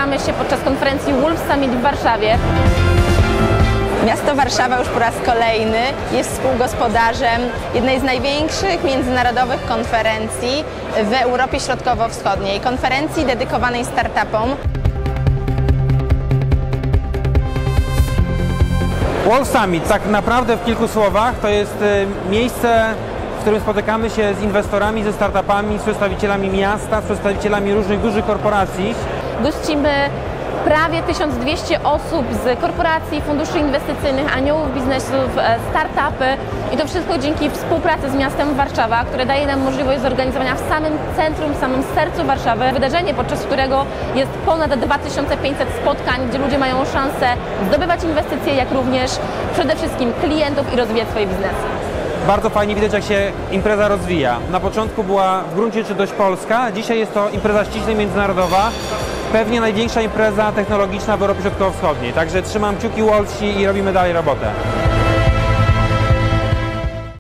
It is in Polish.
spotykamy się podczas konferencji Wolf Summit w Warszawie. Miasto Warszawa już po raz kolejny jest współgospodarzem jednej z największych międzynarodowych konferencji w Europie Środkowo-Wschodniej. Konferencji dedykowanej startupom. Wolf Summit, tak naprawdę w kilku słowach, to jest miejsce, w którym spotykamy się z inwestorami, ze startupami, z przedstawicielami miasta, z przedstawicielami różnych dużych korporacji. Gościmy prawie 1200 osób z korporacji, funduszy inwestycyjnych, aniołów biznesów, startupy i to wszystko dzięki współpracy z miastem Warszawa, które daje nam możliwość zorganizowania w samym centrum, w samym sercu Warszawy wydarzenie, podczas którego jest ponad 2500 spotkań, gdzie ludzie mają szansę zdobywać inwestycje, jak również przede wszystkim klientów i rozwijać swoje biznesy. Bardzo fajnie widać, jak się impreza rozwija. Na początku była w gruncie rzeczy dość polska, dzisiaj jest to impreza ściśle międzynarodowa. Pewnie największa impreza technologiczna w Europie Środkowo-Wschodniej. Także trzymam kciuki Wolfsi i robimy dalej robotę.